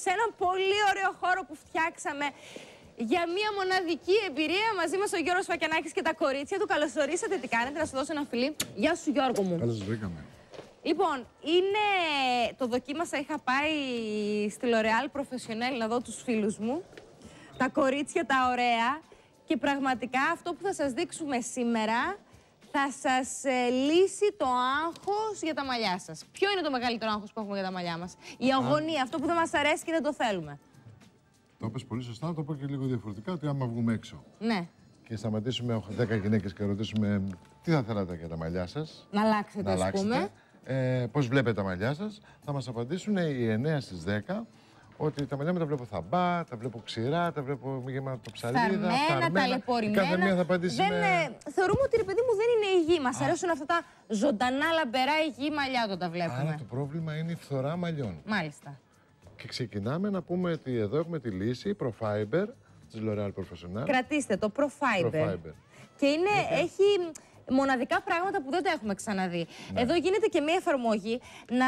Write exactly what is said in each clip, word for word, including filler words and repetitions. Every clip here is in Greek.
σε έναν πολύ ωραίο χώρο που φτιάξαμε για μια μοναδική εμπειρία. Μαζί μας ο Γιώργος Φακιανάκης και τα κορίτσια του. Καλώς ορίσατε, τι κάνετε, να σου δώσω ένα φιλί. Γεια σου Γιώργο μου. Καλώς βρήκαμε. Λοιπόν, είναι... το δοκίμασα, είχα πάει στη L'Oréal Professionnel να δω τους φίλους μου. Τα κορίτσια τα ωραία. Και πραγματικά αυτό που θα σας δείξουμε σήμερα θα σας ε, λύσει το άγχος για τα μαλλιά σας. Ποιο είναι το μεγαλύτερο άγχος που έχουμε για τα μαλλιά μας? Η αγωνία, αυτό που δεν μας αρέσει και δεν το θέλουμε. Το είπες πολύ σωστά, το πω και λίγο διαφορετικά, ότι άμα βγούμε έξω Ναι. και σταματήσουμε δέκα γυναίκες και ρωτήσουμε τι θα θέλατε για τα μαλλιά σας, Να αλλάξετε, να ας αλλάξετε, πούμε. Ε, πώς βλέπετε τα μαλλιά σας, θα μας απαντήσουν οι εννέα στις δέκα ότι τα μαλλιά μου τα βλέπω θαμπά, τα βλέπω ξηρά, τα βλέπω γεμάτοψαλίδα, Φαρμένα, φαρμένα. ταλαιπωρημένα. Κάθε μία θα απαντήσει δεν, με... ε, θεωρούμε ότι, ρε παιδί μου, δεν είναι υγιή. Μας αρέσουν αυτά τα ζωντανά, λαμπερά, υγιή μαλλιά όταν τα βλέπουμε. Άρα το πρόβλημα είναι η φθορά μαλλιών. Μάλιστα. Και ξεκινάμε να πούμε ότι εδώ έχουμε τη λύση ProFiber της L'Oréal Professionnel. Κρατήστε το ProFiber. ProFiber. Και είναι, έχει μοναδικά πράγματα που δεν τα έχουμε ξαναδεί. Ναι. Εδώ γίνεται και μία εφαρμογή να...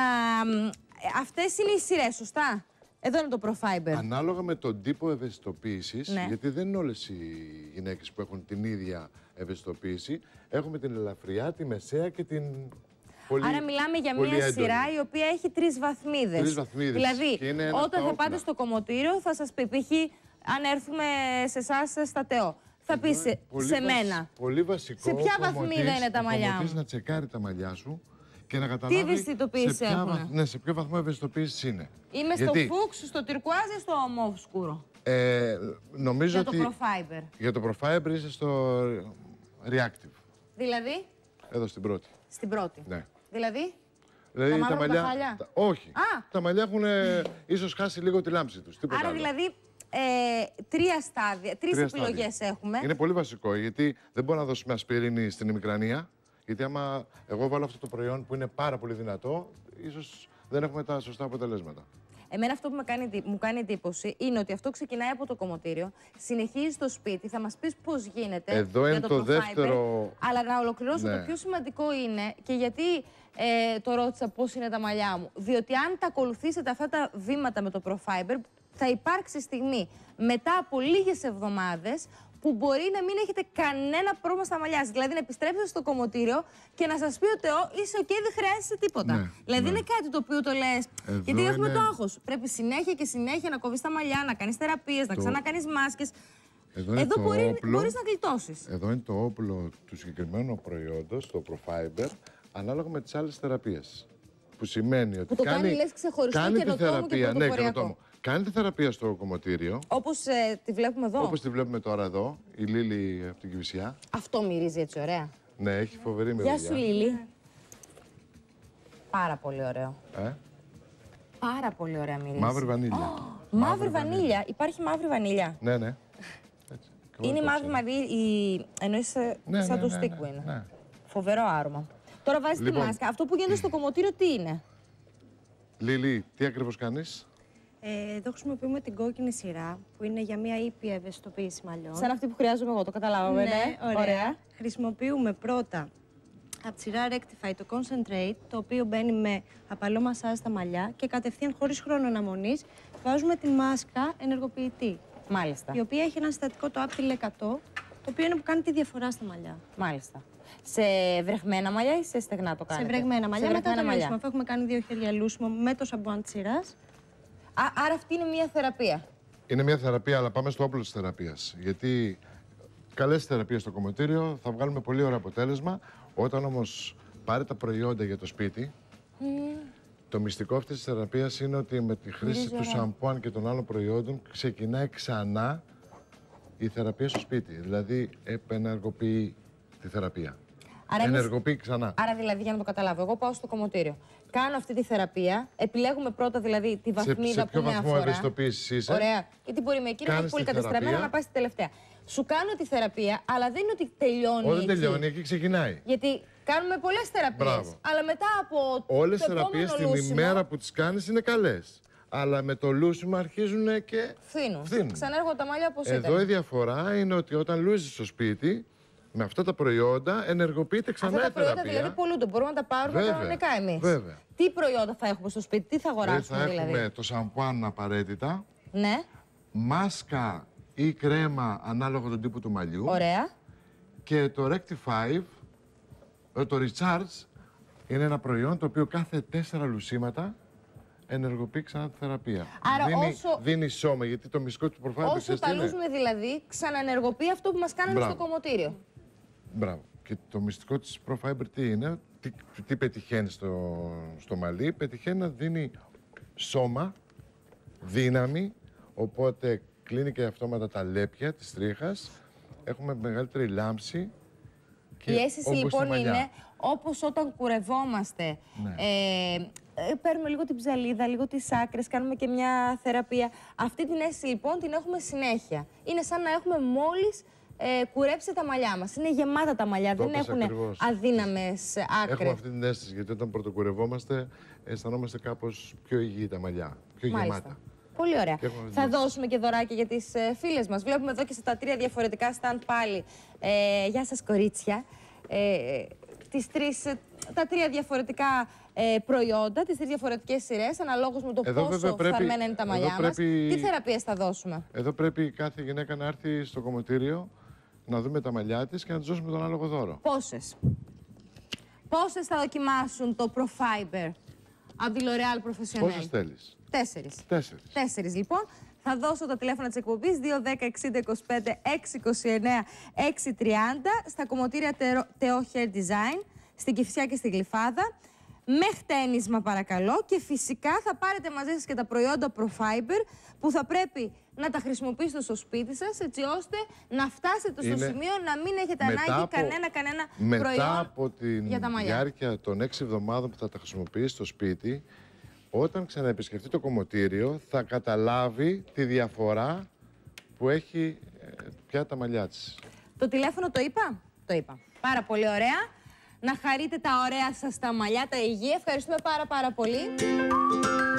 Αυτές είναι οι σειρές, σωστά? Εδώ είναι το ProFiber. Ανάλογα με τον τύπο ευαισθητοποίησης, Ναι. γιατί δεν είναι όλες οι γυναίκες που έχουν την ίδια ευαισθητοποίηση. Έχουμε την ελαφριά, τη μεσαία και την πολύ Άρα μιλάμε για πολύ μία έντονη. σειρά η οποία έχει τρεις βαθμίδες. Τρεις βαθμίδες. Δηλαδή, Και είναι ένα όταν στα θα όπλα. πάτε στο κομμωτήριο θα σας πει, π.χ. αν έρθουμε σε εσάς στα ΤΕΟ, θα πει σε, Πολύ σε βασ- μένα. Πολύ βασικό. Σε ποια ο κομμωτής- βαθμίδα είναι τα ο μαλλιά κομμωτής μου? να τσεκάρει τα μαλλιά σου και να καταλάβει ευαισθητοποίηση σε, ποια έχουνε? βαθ- ναι, σε ποιο βαθμό ευαισθητοποίηση είναι. Είμαι Γιατί, στο φούξ, στο τυρκουάζ ή στο μόβ σκούρο? Ε, νομίζω Για το ότι ProFiber. για το ProFiber είσαι στο reactive. Δηλαδή, Εδώ στην πρώτη. στην πρώτη. Ναι. Δηλαδή, Δηλαδή Τα μαύρα από τα χάλια? τα- όχι. Α! Τα μαλλιά έχουν ε, ίσως χάσει λίγο τη λάμψη τους. Τίποτα άρα άλλο. δηλαδή ε, τρία στάδια, τρεις Τρία επιλογές στάδια. έχουμε. Είναι πολύ βασικό γιατί δεν μπορεί να δώσουμε ασπιρίνη στην ημικρανία. Γιατί άμα εγώ βάλω αυτό το προϊόν που είναι πάρα πολύ δυνατό, ίσως δεν έχουμε τα σωστά αποτελέσματα. Εμένα αυτό που με κάνει, εντύ- μου κάνει εντύπωση είναι ότι αυτό ξεκινάει από το κομμωτήριο, συνεχίζει στο σπίτι, θα μας πεις πώς γίνεται. Εδώ για είναι το το ProFiber, δεύτερο- Αλλά να ολοκληρώσω, Ναι. το πιο σημαντικό είναι και γιατί ε, το ρώτησα πώς είναι τα μαλλιά μου. Διότι αν τα ακολουθήσετε αυτά τα βήματα με το ProFiber, θα υπάρξει στιγμή μετά από λίγες εβδομάδες που μπορεί να μην έχετε κανένα πρόβλημα στα μαλλιά σας. Δηλαδή να επιστρέψετε στο κομμωτήριο και να σας πει ο Θεό, είσαι οκ, δεν χρειάζεσαι τίποτα. Ναι, δηλαδή ναι. είναι κάτι το οποίο το λες. Εδώ Γιατί έχουμε είναι- το άγχος. Πρέπει συνέχεια και συνέχεια να κόβεις τα μαλλιά, να κάνεις θεραπείες, να Το- ξανακάνεις μάσκες. Εδώ είναι Εδώ το μπορεί, όπλο. μπορείς να γλιτώσεις. Εδώ είναι το όπλο του συγκεκριμένου προϊόντος, το ProFiber, ανάλογα με τις άλλες θεραπείες. Που σημαίνει ότι το κάνει, κάνει, λες, ξεχωριστό, κάνει τη καινοτόμο και θεραπεία, ναι, πρωτοποριακό. καινοτόμο. Κάνει τη θεραπεία στο κομμωτήριο, Όπως ε, τη βλέπουμε εδώ. όπως τη βλέπουμε τώρα εδώ, η Λίλη από την Κηφισιά. Αυτό μυρίζει έτσι ωραία. Ναι, έχει φοβερή Γεια μυρωδιά. σου Λίλη. Πάρα πολύ ωραίο. Ε? Πάρα πολύ ωραία μυρίζει. Μαύρη βανίλια. Μαύρη βανίλια. Υπάρχει μαύρη βανίλια. Ναι, ναι. Έτσι. Είναι Εγώ μαύρη το μαύρη, η... εννοείς ε, Ναι, σαν ναι, το ναι, stick ναι, που είναι. ναι. Φοβερό άρωμα. Τώρα βάζεις Λοιπόν. τη μάσκα. Αυτό που γίνεται στο κομμωτήριο τι είναι? Λίλη, τι ακριβώς κάνεις? Ε, εδώ χρησιμοποιούμε την κόκκινη σειρά, που είναι για μια ήπια ευαισθητοποίηση μαλλιών. Σαν αυτή που χρειάζομαι εγώ, το καταλάβαμε. Ναι, ωραία. Χρησιμοποιούμε πρώτα από τη σειρά Rectify το Concentrate, το οποίο μπαίνει με απαλό μασάζ στα μαλλιά και κατευθείαν χωρίς χρόνο αναμονής βάζουμε τη μάσκα ενεργοποιητή, Μάλιστα. η οποία έχει ένα συστατικό το Aptil εκατό, το οποίο είναι που κάνει τη διαφορά στα μαλλιά. Μάλιστα. Σε βρεγμένα μαλλιά ή σε στεγνά το κάνετε? Σε βρεγμένα μαλλιά, Σε μετά βρεγμένα το μαλλιά. λούσιμο, αφού έχουμε κάνει δύο χέρια λούσιμο με το σαμπουάν της σειράς. Α, άρα αυτή είναι μια θεραπεία. Είναι μια θεραπεία, αλλά πάμε στο όπλο της θεραπείας. Γιατί καλές θεραπείες στο κομμωτήριο θα βγάλουμε πολύ ωραίο αποτέλεσμα. Όταν όμως πάρει τα προϊόντα για το σπίτι, το μυστικό αυτής της θεραπείας είναι ότι με τη χρήση Μυρίζει του ωραία. σαμπουάν και των άλλων προϊόντων ξεκινάει ξανά η θεραπεία στο σπίτι. Δηλαδή επενεργοποιεί τη θεραπεία. Άρα εμείς- Ενεργοποιεί ξανά. Άρα δηλαδή για να το καταλάβω, εγώ πάω στο κομμωτήριο. Κάνω αυτή τη θεραπεία. Επιλέγουμε πρώτα δηλαδή τη Σε, βαθμίδα σε που ποιο με βαθμό αφορά. ευαισθητοποίησης είσαι. Ωραία. Γιατί μπορεί με εκείνα να έχει Κάνεις πολύ τη κατεστραμμένα θεραπεία. να πάει στη τελευταία. Σου κάνω τη θεραπεία, αλλά δεν είναι ότι τελειώνει. Όχι, δεν εκεί. τελειώνει, εκεί ξεκινάει. Γιατί κάνουμε πολλές θεραπείες. Μπράβο. Αλλά μετά από. Όλες τις το θεραπείες επόμενο την λούσιμο, ημέρα που τις κάνεις είναι καλές. Αλλά με το λούσιμο αρχίζουν και Φθήνουν. φθήνουν. Ξανάρχονται τα μαλλιά όπως Εδώ η ήταν. διαφορά είναι ότι όταν λούζεις στο σπίτι, Με αυτά τα προϊόντα ενεργοποιείται ξανά Αυτά η τα προϊόντα θεραπεία. δηλαδή πολλούνται. Μπορούμε να τα πάρουμε Βέβαια, κανονικά εμείς. βέβαια. Τι προϊόντα θα έχουμε στο σπίτι, τι θα αγοράσουμε θα δηλαδή. έχουμε το σαμπουάν απαραίτητα, Ναι, μάσκα ή κρέμα ανάλογα τον τύπο του μαλλιού. ωραία. Και το Rectify, το Recharge, είναι ένα προϊόν το οποίο κάθε τέσσερα λουσίματα ενεργοποιεί ξανά τη θεραπεία. Άρα δίνει, όσο- δίνει σώμα, γιατί το μυστικό του προφάιλ Όσο τα λούζουμε δηλαδή, ξαναενεργοποιεί αυτό που μας κάνανε Μπράβο. στο κομμωτήριο. Μπράβο. Και το μυστικό της ProFiber τι είναι, τι, τι πετυχαίνει στο, στο μαλλί, πετυχαίνει να δίνει σώμα, δύναμη, οπότε κλείνει και αυτόματα τα λέπια της τρίχας, έχουμε μεγαλύτερη λάμψη και Η αίσθηση όγκος στα λοιπόν μαλλιά. είναι όπως όταν κουρευόμαστε. Ναι. Ε, ε, παίρνουμε λίγο την ψαλίδα, λίγο τις άκρες, κάνουμε και μια θεραπεία. Αυτή την αίσθηση λοιπόν την έχουμε συνέχεια. Είναι σαν να έχουμε μόλις ε, κουρέψει τα μαλλιά μας. Είναι γεμάτα τα μαλλιά, Το δεν είπες έχουν ακριβώς. αδύναμες άκρες. Έχουμε αυτή την αίσθηση, γιατί όταν πρωτοκουρευόμαστε αισθανόμαστε κάπως πιο υγιή τα μαλλιά, πιο Μάλιστα. γεμάτα. Πολύ ωραία. Και έχουμε αυτή Θα την δώσουμε και δωράκια για τις ε, φίλες μας. Βλέπουμε εδώ και στα τρία διαφορετικά stand πάλι. Ε, γεια σας κορίτσια. Ε, τις τρεις, ε, τα τρία διαφορετικά ε, προϊόντα, τις τρεις διαφορετικές σειρές, αναλόγως με το Εδώ πόσο βέβαια πρέπει- φθαρμένα είναι τα εδώ μαλλιά μας. πρέπει- Τι θεραπείες θα δώσουμε. Εδώ πρέπει κάθε γυναίκα να έρθει στο κομμωτήριο, να δούμε τα μαλλιά της και να της δώσουμε τον άλογο δώρο. Πόσες. Πόσες θα δοκιμάσουν το ProFiber από τη L'Oréal Professionnel. Πόσες θέλεις? Τέσσερις. Τέσσερις. Τέσσερις λοιπόν. Θα δώσω τα τηλέφωνα της εκπομπής δύο δέκα εξήντα είκοσι πέντε έξι είκοσι εννέα έξι τριάντα στα κομμωτήρια Teo Hair Design, στην Κηφισιά και στη Γλυφάδα. Με χτένισμα παρακαλώ και φυσικά θα πάρετε μαζί σας και τα προϊόντα ProFiber που θα πρέπει να τα χρησιμοποιήσετε στο σπίτι σας έτσι ώστε να φτάσετε στο Είναι σημείο να μην έχετε μετά ανάγκη από- κανένα, κανένα Μετά προϊόν από τη για τα μαλλιά. διάρκεια των έξι εβδομάδων που θα τα χρησιμοποιήσει στο σπίτι, όταν ξαναεπισκεφτεί το κομμωτήριο θα καταλάβει τη διαφορά που έχει ε, πια τα μαλλιά της. Το τηλέφωνο το είπα? Το είπα. Πάρα πολύ ωραία. Να χαρείτε τα ωραία σας τα μαλλιά, τα υγεία. Ευχαριστούμε πάρα πάρα πολύ.